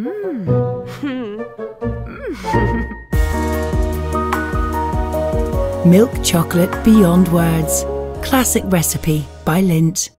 Milk chocolate beyond words. Classic recipe by Lindt.